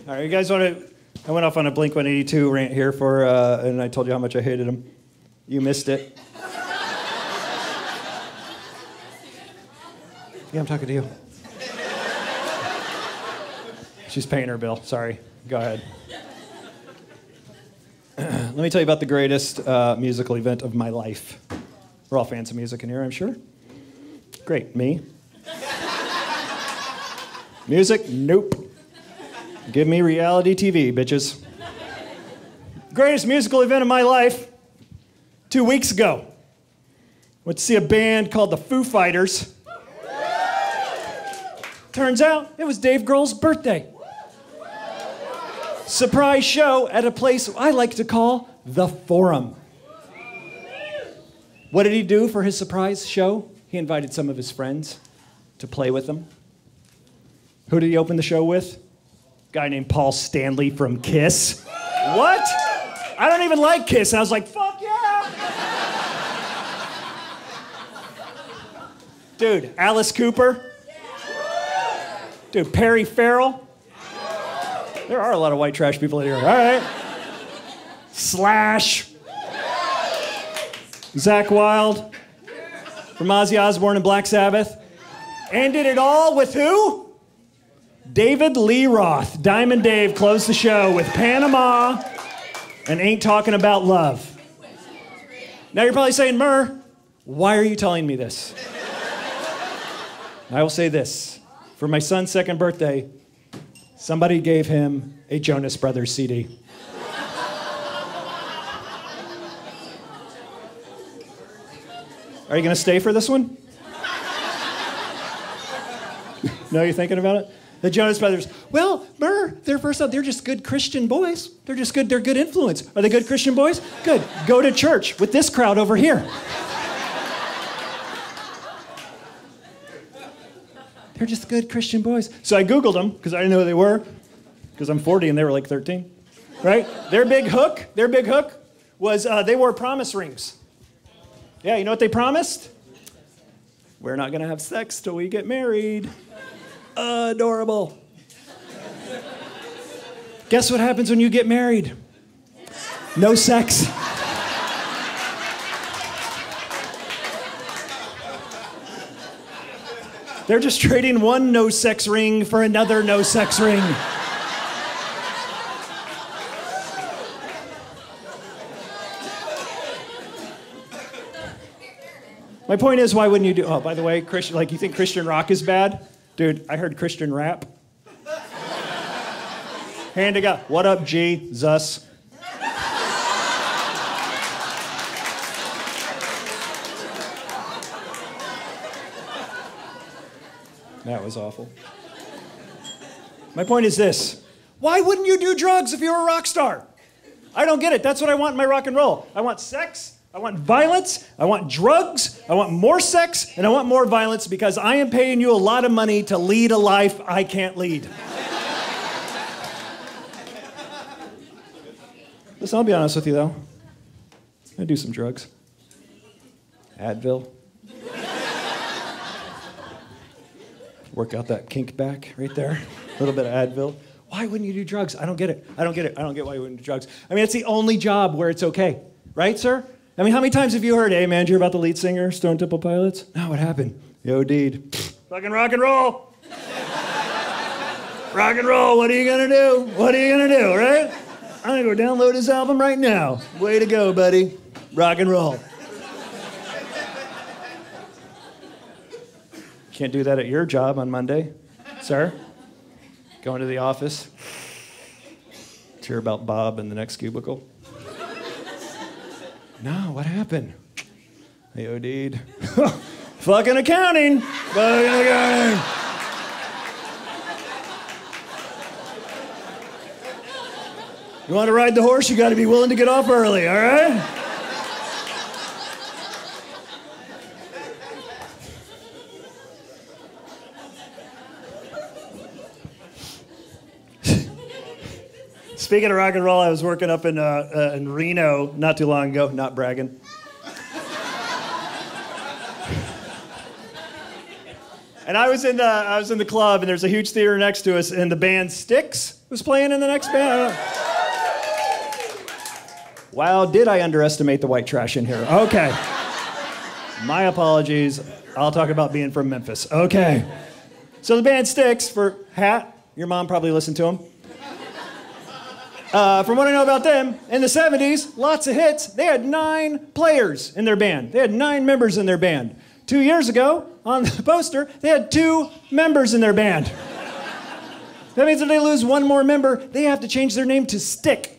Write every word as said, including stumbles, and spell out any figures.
All right, you guys want to... I went off on a Blink one eighty-two rant here for, uh, and I told you how much I hated him. You missed it. Yeah, I'm talking to you. She's paying her bill. Sorry. Go ahead. Let me tell you about the greatest uh, musical event of my life. We're all fans of music in here, I'm sure. Great. Me? Music? Nope. Give me reality T V, bitches. Greatest musical event of my life. Two weeks ago. Went to see a band called the Foo Fighters. Turns out it was Dave Grohl's birthday. Surprise show at a place I like to call the Forum. What did he do for his surprise show? He invited some of his friends to play with him. Who did he open the show with? A guy named Paul Stanley from Kiss. What? I don't even like Kiss. And I was like, fuck yeah! Dude, Alice Cooper. Dude, Perry Farrell. There are a lot of white trash people in here. All right. Slash. Zakk Wylde. From Ozzy Osbourne and Black Sabbath. And did it all with who? David Lee Roth. Diamond Dave closed the show with Panama and Ain't Talking About Love. Now you're probably saying, Murr, why are you telling me this? I will say this. For my son's second birthday, somebody gave him a Jonas Brothers C D. Are you going to stay for this one? No, you're thinking about it? The Jonas Brothers. Well, Murr, they're first up. They're just good Christian boys. They're just good. They're good influence. Are they good Christian boys? Good. Go to church with this crowd over here. They're just good Christian boys. So I Googled them because I didn't know who they were because I'm forty and they were like thirteen, right? Their big hook, their big hook was uh, they wore promise rings. Yeah, you know what they promised? We're not going to have sex till we get married. Adorable. Guess what happens when you get married? No sex. They're just trading one no-sex ring for another no-sex ring. My point is, why wouldn't you do... Oh, by the way, Christian, like, you think Christian rock is bad? Dude, I heard Christian rap. Hand to God. What up, G? Zus. That was awful. My point is this. Why wouldn't you do drugs if you were a rock star? I don't get it. That's what I want in my rock and roll. I want sex. I want violence. I want drugs. I want more sex. And I want more violence because I am paying you a lot of money to lead a life I can't lead. Listen, I'll be honest with you, though. I do some drugs. Advil. Work out that kink back right there. A little bit of Advil. Why wouldn't you do drugs? I don't get it. I don't get it. I don't get why you wouldn't do drugs. I mean, it's the only job where it's okay. Right, sir? I mean, how many times have you heard, hey, man, you're about the lead singer, Stone Temple Pilots? No, what happened? He OD'd. Fucking rock and roll. Rock and roll, what are you gonna do? What are you gonna do, right? I'm gonna go download his album right now. Way to go, buddy. Rock and roll. Can't do that at your job on Monday, sir. Going to the office. Let's hear about Bob in the next cubicle. No, what happened? I OD'd. Fucking accounting. Fucking accounting. You want to ride the horse, you got to be willing to get off early, all right? Speaking of rock and roll, I was working up in, uh, uh, in Reno not too long ago. Not bragging. And I was in the I was in the club, and there's a huge theater next to us, and the band Styx. was playing in the next band. Wow, did I underestimate the white trash in here? Okay. My apologies. I'll talk about being from Memphis. Okay. So the band Styx for Hat. Your mom probably listened to them. Uh, from what I know about them, in the seventies, lots of hits. They had nine players in their band. They had nine members in their band. Two years ago, on the poster, they had two members in their band. That means if they lose one more member, they have to change their name to Stick.